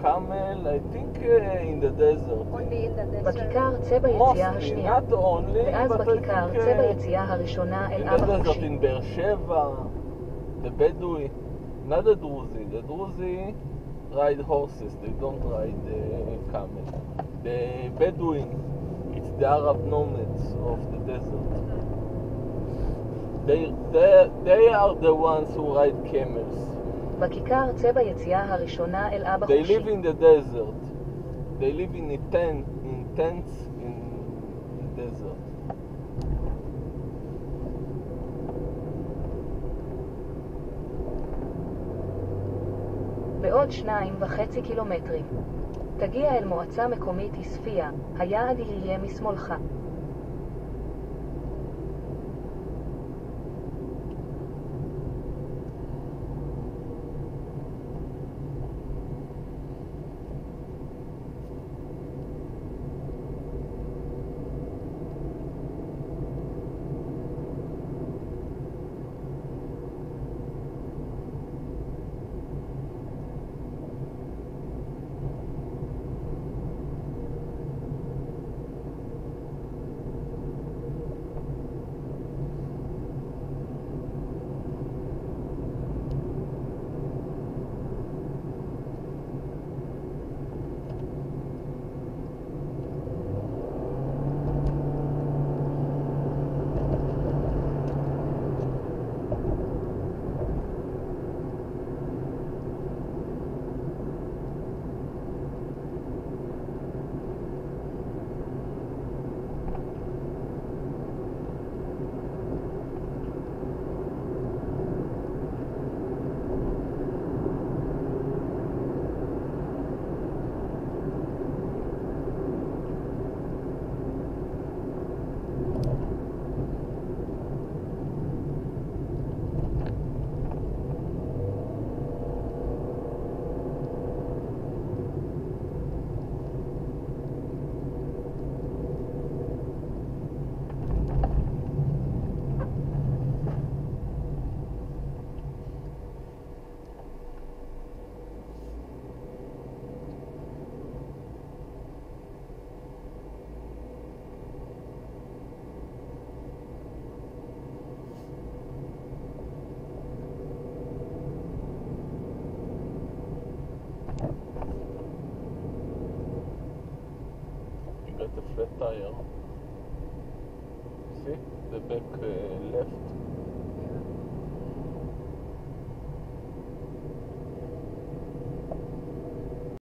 Carmel, I think in the desert. Only in the desert. בכיכר צבע יציאה Mostly, השנייה. not only, ואז but I בכיכר think צבע יציאה הראשונה אל in עם the desert החושי. in Be'er Sheva, the Bedouin, not the Druzi. The Druzi ride horses, they don't ride camel. The Bedouin, it's the Arab nomads of the desert. They are the ones who ride camels. בכיכר צבע יציאה הראשונה אל עם They החושי. live in the desert. They live in tents in the desert. בעוד 2.5 קילומטרים. תגיע אל מועצה מקומית איספיה, היעד יהיה משמאלך. The flat tire. See the back left.